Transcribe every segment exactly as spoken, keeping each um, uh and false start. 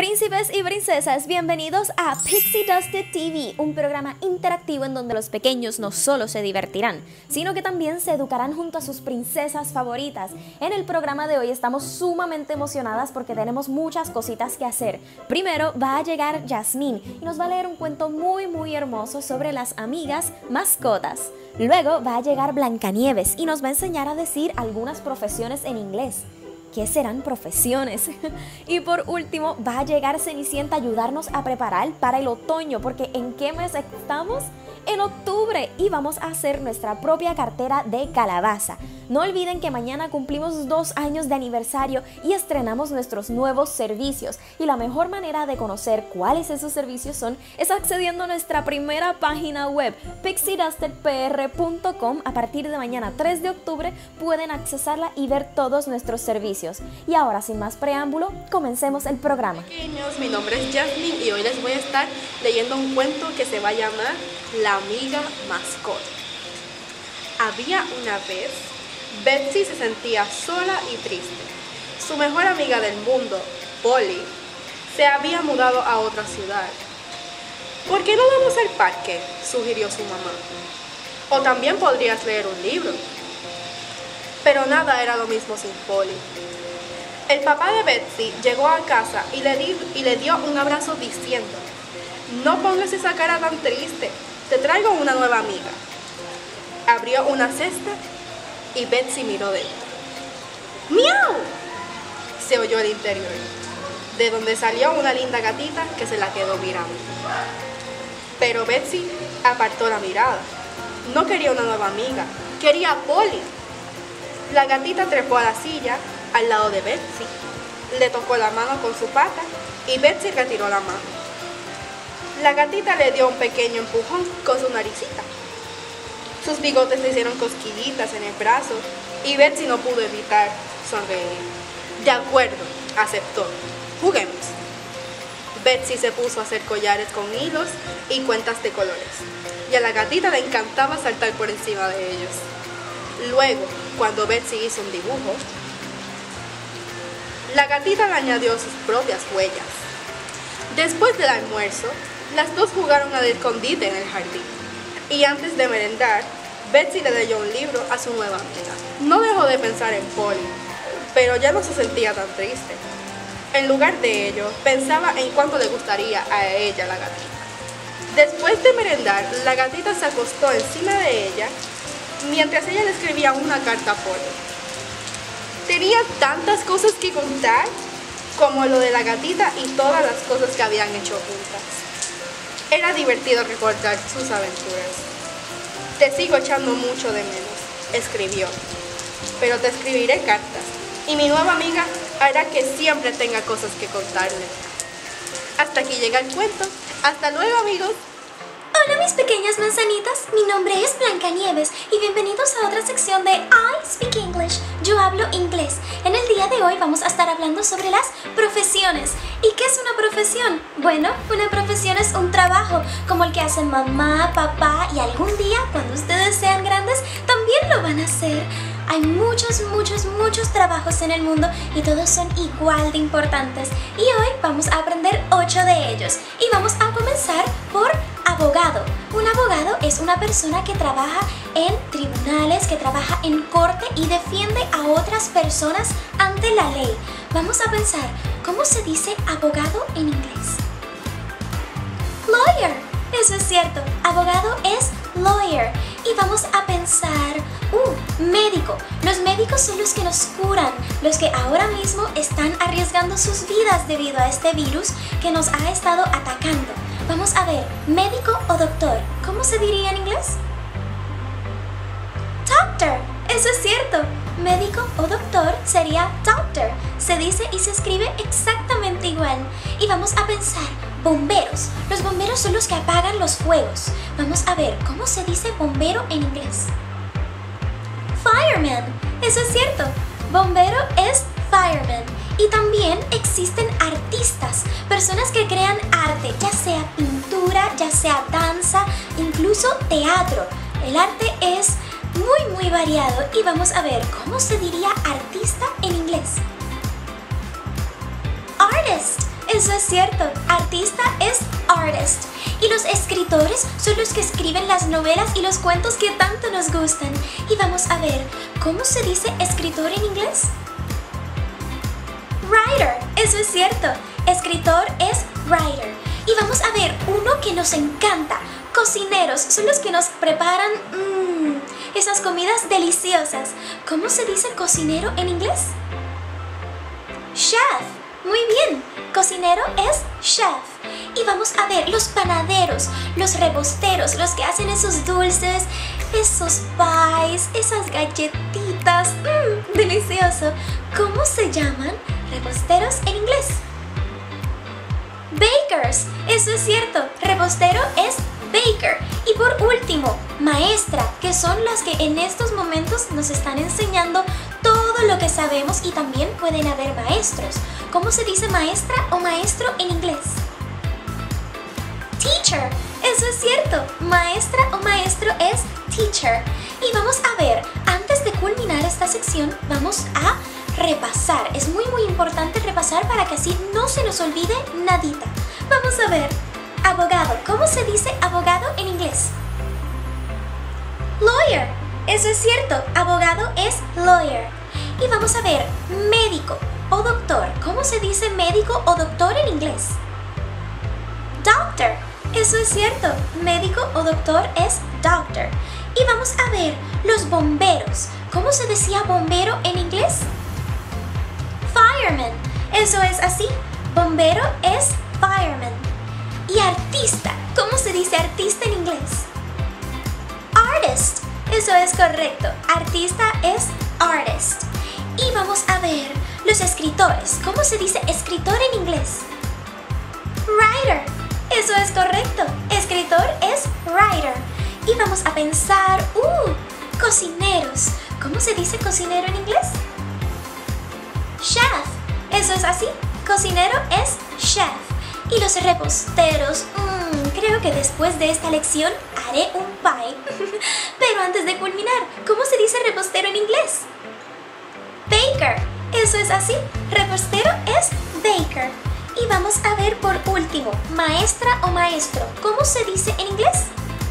Príncipes y princesas, bienvenidos a Pixie Dusted T V, un programa interactivo en donde los pequeños no solo se divertirán, sino que también se educarán junto a sus princesas favoritas. En el programa de hoy estamos sumamente emocionadas porque tenemos muchas cositas que hacer. Primero va a llegar Yasmín y nos va a leer un cuento muy muy hermoso sobre las amigas mascotas. Luego va a llegar Blancanieves y nos va a enseñar a decir algunas profesiones en inglés. ¿Qué serán profesiones? Y por último va a llegar Cenicienta a ayudarnos a preparar para el otoño, porque ¿en qué mes estamos? En octubre, y vamos a hacer nuestra propia cartera de calabaza. No olviden que mañana cumplimos dos años de aniversario y estrenamos nuestros nuevos servicios, y la mejor manera de conocer cuáles esos servicios son es accediendo a nuestra primera página web, pixie dusted p r punto com. A partir de mañana tres de octubre pueden accesarla y ver todos nuestros servicios. Y ahora, sin más preámbulo, comencemos el programa. Pequeños, mi nombre es Jasmine y hoy les voy a estar leyendo un cuento que se va a llamar La amiga mascota. Había una vez, Betsy se sentía sola y triste. Su mejor amiga del mundo, Polly, se había mudado a otra ciudad. ¿Por qué no vamos al parque?, sugirió su mamá. O también podrías leer un libro. Pero nada era lo mismo sin Polly. El papá de Betsy llegó a casa y le, di, y le dio un abrazo diciendo: «No pongas esa cara tan triste, te traigo una nueva amiga». Abrió una cesta y Betsy miró dentro. ¡Miau!, se oyó el interior, de donde salió una linda gatita que se la quedó mirando. Pero Betsy apartó la mirada. No quería una nueva amiga, quería a Polly. La gatita trepó a la silla al lado de Betsy, le tocó la mano con su pata y Betsy retiró la mano. La gatita le dio un pequeño empujón con su naricita. Sus bigotes le hicieron cosquillitas en el brazo y Betsy no pudo evitar sonreír. «De acuerdo», aceptó, «juguemos». Betsy se puso a hacer collares con hilos y cuentas de colores, y a la gatita le encantaba saltar por encima de ellos. Luego, cuando Betsy hizo un dibujo, la gatita le añadió sus propias huellas. Después del almuerzo, las dos jugaron al escondite en el jardín. Y antes de merendar, Betsy le leyó un libro a su nueva amiga. No dejó de pensar en Polly, pero ya no se sentía tan triste. En lugar de ello, pensaba en cuánto le gustaría a ella la gatita. Después de merendar, la gatita se acostó encima de ella mientras ella le escribía una carta a Polly. Tenía tantas cosas que contar, como lo de la gatita y todas las cosas que habían hecho juntas. Era divertido recordar sus aventuras. «Te sigo echando mucho de menos», escribió, «pero te escribiré cartas, y mi nueva amiga hará que siempre tenga cosas que contarle». Hasta aquí llega el cuento. ¡Hasta luego, amigos! Hola mis pequeñas manzanitas, mi nombre es Blancanieves y bienvenidos a otra sección de I Speak English, yo hablo inglés. En el día de hoy vamos a estar hablando sobre las profesiones. ¿Y qué es una profesión? Bueno, una profesión es un trabajo como el que hacen mamá, papá y algún día, cuando ustedes sean grandes, también lo van a hacer. Hay muchos, muchos, muchos trabajos en el mundo y todos son igual de importantes. Y hoy vamos a aprender ocho de ellos. Y vamos a comenzar por abogado. Un abogado es una persona que trabaja en tribunales, que trabaja en corte y defiende a otras personas ante la ley. Vamos a pensar, ¿cómo se dice abogado en inglés? Lawyer. Eso es cierto, abogado es lawyer. Y vamos a pensar, uh, médico. Los médicos son los que nos curan, los que ahora mismo están arriesgando sus vidas debido a este virus que nos ha estado atacando. Vamos a ver, médico o doctor, ¿cómo se diría en inglés? Doctor, eso es cierto. Médico o doctor sería doctor. Se dice y se escribe exactamente igual. Y vamos a pensar, bomberos. Los bomberos son los que apagan los fuegos. Vamos a ver, ¿cómo se dice bombero en inglés? Fireman, eso es cierto. Bombero es fireman. Y también existen artistas, personas que crean arte, ya sea pintura, ya sea danza, incluso teatro. El arte es muy muy variado y vamos a ver cómo se diría artista en inglés. Artist, Eso es cierto, artista es artist. Y los escritores son los que escriben las novelas y los cuentos que tanto nos gustan. Y vamos a ver, ¿cómo se dice escritor en inglés? Writer, eso es cierto, escritor es writer. Y vamos a ver uno que nos encanta, cocineros, son los que nos preparan mmm, esas comidas deliciosas. ¿Cómo se dice cocinero en inglés? Chef, muy bien, cocinero es chef. Y vamos a ver los panaderos, los reposteros, los que hacen esos dulces, esos pies, esas galletitas, mmm, delicioso. ¿Cómo se llaman reposteros en inglés? Bakers, eso es cierto, repostero es baker. Y por último, maestra, que son las que en estos momentos nos están enseñando todo lo que sabemos y también pueden haber maestros. ¿Cómo se dice maestra o maestro en inglés? Teacher, eso es cierto, maestra o maestro es teacher. Y vamos a ver, antes de culminar esta sección, vamos a repasar. Es muy muy importante repasar para que así no se nos olvide nadita. Vamos a ver, abogado, ¿cómo se dice abogado en inglés? Lawyer, eso es cierto, abogado es lawyer. Y vamos a ver, médico o doctor, ¿cómo se dice médico o doctor en inglés? Doctor, eso es cierto, médico o doctor es doctor. Y vamos a ver, los bomberos, ¿cómo se decía bombero en inglés? Fireman, eso es así, bombero es fireman. Y artista, ¿cómo se dice artista en inglés? Artist, eso es correcto, artista es artist. Y vamos a ver los escritores, ¿cómo se dice escritor en inglés? Writer, eso es correcto, escritor es writer. Y vamos a pensar, uh, cocineros, ¿cómo se dice cocinero en inglés? Chef, eso es así, cocinero es chef. Y los reposteros, mmm, creo que después de esta lección haré un pie. Pero antes de culminar, ¿cómo se dice repostero en inglés? Baker, eso es así, repostero es baker. Y vamos a ver por último, maestra o maestro, ¿cómo se dice en inglés?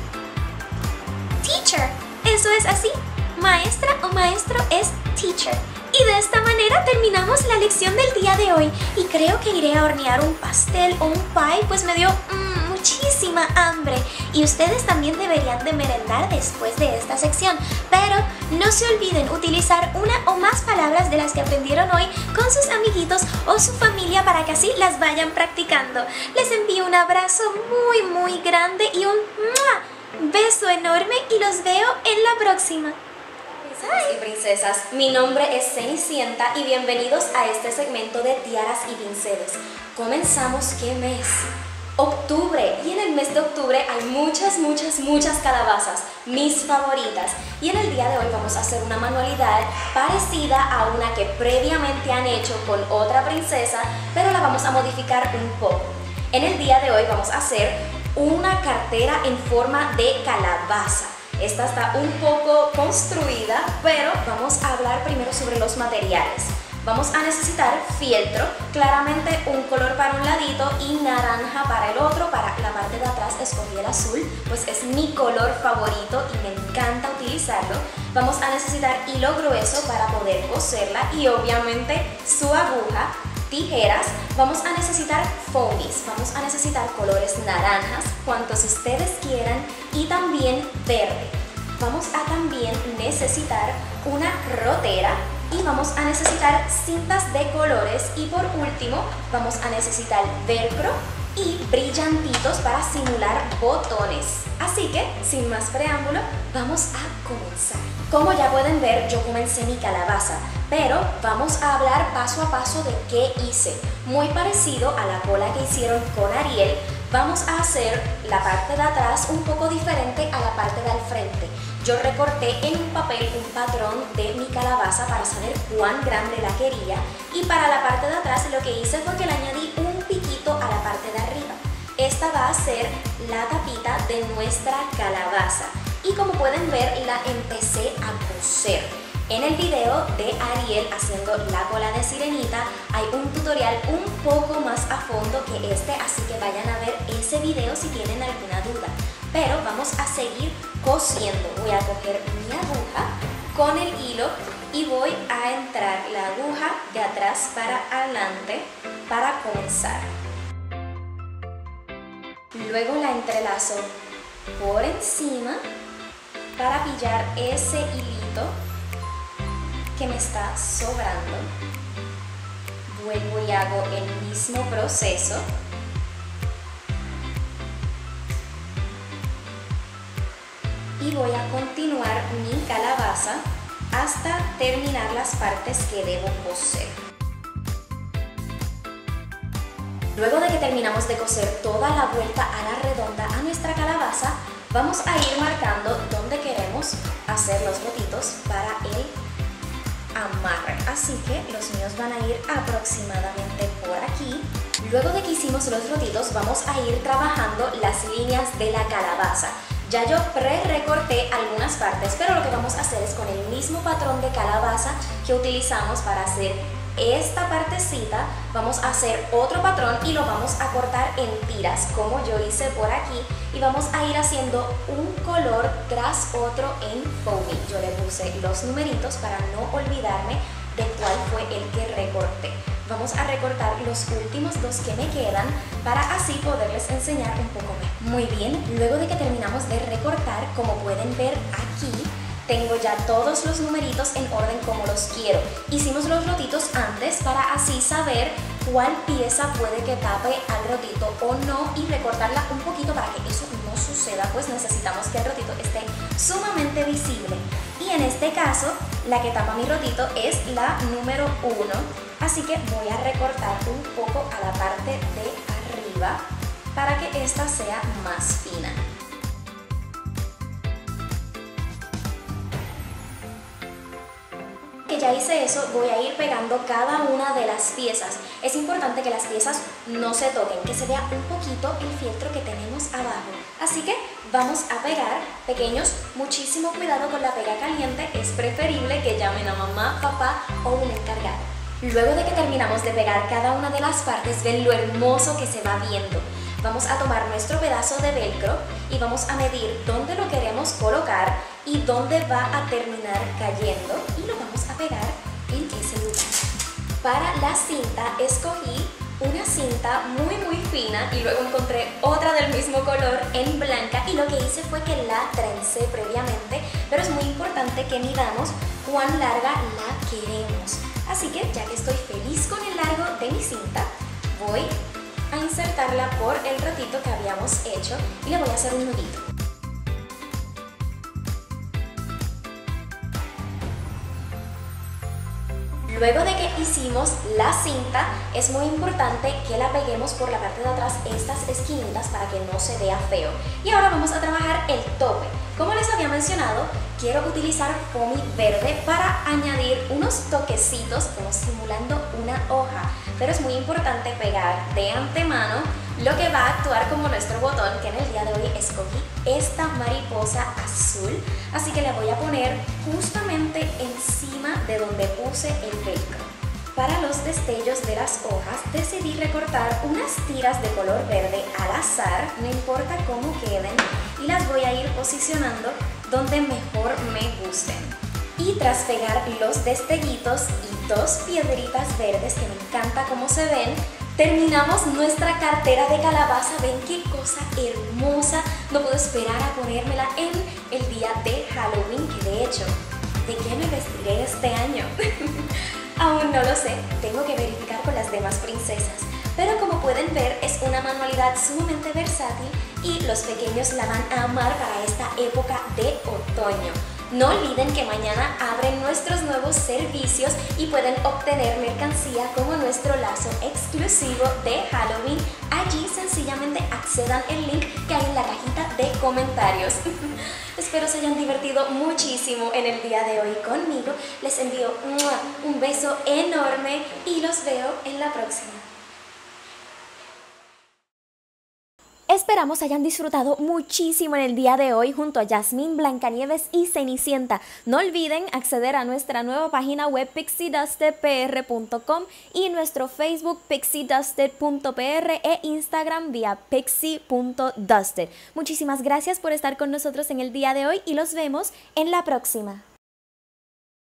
Teacher, eso es así, maestra o maestro es teacher. Y de esta manera terminamos la lección del día de hoy. Y creo que iré a hornear un pastel o un pie, pues me dio mmm, muchísima hambre. Y ustedes también deberían de merendar después de esta sección. Pero no se olviden utilizar una o más palabras de las que aprendieron hoy con sus amiguitos o su familia para que así las vayan practicando. Les envío un abrazo muy muy grande y un ¡mua! Beso enorme y los veo en la próxima. Y princesas, mi nombre es Cenicienta y bienvenidos a este segmento de tiaras y pinceles. Comenzamos, ¿qué mes? Octubre, y en el mes de octubre hay muchas, muchas, muchas calabazas, mis favoritas. Y en el día de hoy vamos a hacer una manualidad parecida a una que previamente han hecho con otra princesa, pero la vamos a modificar un poco. En el día de hoy vamos a hacer una cartera en forma de calabaza. Esta está un poco construida, pero vamos a hablar primero sobre los materiales. Vamos a necesitar fieltro, claramente un color para un ladito y naranja para el otro. Para la parte de atrás escogí el azul, pues es mi color favorito y me encanta utilizarlo. Vamos a necesitar hilo grueso para poder coserla y obviamente su aguja, tijeras. Vamos a necesitar foamies, vamos a necesitar colores naranjas, cuantos ustedes quieran, y también verde. Vamos a también necesitar una rotera y vamos a necesitar cintas de colores, y por último vamos a necesitar velcro y brillantitos para simular botones. Así que, sin más preámbulo, vamos a comenzar. Como ya pueden ver, yo comencé mi calabaza, pero vamos a hablar paso a paso de qué hice. Muy parecido a la cola que hicieron con Ariel, vamos a hacer la parte de atrás un poco diferente a la parte del frente. Yo recorté en un papel un patrón de mi calabaza para saber cuán grande la quería, y para la parte de atrás lo que hice fue que le añadí un piquito a la parte de arriba. Esta va a ser la tapita de nuestra calabaza y como pueden ver la empecé a coser. En el video de Ariel haciendo la cola de sirenita hay un tutorial un poco más a fondo que este, así que vayan a ver ese video si tienen alguna duda. Pero vamos a seguir cosiendo. Voy a coger mi aguja con el hilo y voy a entrar la aguja de atrás para adelante para comenzar. Luego la entrelazo por encima para pillar ese hilito que me está sobrando. Vuelvo y hago el mismo proceso. Y voy a continuar mi calabaza hasta terminar las partes que debo coser. Luego de que terminamos de coser toda la vuelta a la redonda a nuestra calabaza, vamos a ir marcando dónde queremos hacer los rotitos para el amarre. Así que los míos van a ir aproximadamente por aquí. Luego de que hicimos los rotitos, vamos a ir trabajando las líneas de la calabaza. Ya yo pre-recorté algunas partes, pero lo que vamos a hacer es con el mismo patrón de calabaza que utilizamos para hacer esta partecita, vamos a hacer otro patrón y lo vamos a cortar en tiras, como yo hice por aquí, y vamos a ir haciendo un color tras otro en foamy. Yo le puse los numeritos para no olvidarme de cuál fue el que recorté. Vamos a recortar los últimos dos que me quedan para así poderles enseñar un poco mejor. Muy bien, luego de que terminamos de recortar, como pueden ver aquí, tengo ya todos los numeritos en orden como los quiero. Hicimos los rotitos antes para así saber cuál pieza puede que tape al rotito o no y recortarla un poquito para que eso no suceda, pues necesitamos que el rotito esté sumamente visible. Y en este caso, la que tapa mi rotito es la número uno, así que voy a recortar un poco a la parte de arriba para que esta sea más fina. Que ya hice eso, voy a ir pegando cada una de las piezas. Es importante que las piezas no se toquen, que se vea un poquito el fieltro que tenemos abajo. Así que vamos a pegar, pequeños, muchísimo cuidado con la pega caliente, es preferible que llamen a mamá, papá o un encargado. Luego de que terminamos de pegar cada una de las partes, ven lo hermoso que se va viendo. Vamos a tomar nuestro pedazo de velcro y vamos a medir dónde lo queremos colocar y dónde va a terminar cayendo y lo vamos a pegar en ese lugar. Para la cinta escogí una cinta muy muy fina y luego encontré otra del mismo color en blanca y lo que hice fue que la trencé previamente, pero es muy importante que midamos cuán larga la queremos. Así que ya que estoy feliz con el largo de mi cinta, voy a insertarla por el rotito que habíamos hecho y le voy a hacer un nudito. Luego de que hicimos la cinta, es muy importante que la peguemos por la parte de atrás, estas esquinitas, para que no se vea feo. Y ahora vamos a trabajar el tope. Como les había mencionado, quiero utilizar foamy verde para añadir unos toquecitos como simulando una hoja. Pero es muy importante pegar de antemano lo que va a actuar como nuestro botón, que en el día de hoy escogí esta mariposa azul. Así que le voy a poner justamente encima de donde puse el velcro. Para los destellos de las hojas decidí recortar unas tiras de color verde al azar, no importa cómo queden, y las voy a ir posicionando donde mejor me gusten. Y tras pegar los destellitos y dos piedritas verdes que me encanta cómo se ven, terminamos nuestra cartera de calabaza. Ven qué cosa hermosa, no puedo esperar a ponérmela en el día de Halloween, que de hecho, ¿de qué me vestiré este año? Aún no lo sé, tengo que verificar con las demás princesas. Pero como pueden ver, es una manualidad sumamente versátil y los pequeños la van a amar para esta época de otoño. No olviden que mañana abren nuestros nuevos servicios y pueden obtener mercancía como nuestro lazo exclusivo de Halloween. Allí sencillamente accedan el link que hay en la cajita de comentarios. Espero se hayan divertido muchísimo en el día de hoy conmigo. Les envío un beso enorme y los veo en la próxima. Espero Esperamos hayan disfrutado muchísimo en el día de hoy junto a Jasmine, Blancanieves y Cenicienta. No olviden acceder a nuestra nueva página web pixie dusted p r punto com y nuestro Facebook pixie dusted punto p r e Instagram vía pixie punto dusted. Muchísimas gracias por estar con nosotros en el día de hoy y los vemos en la próxima.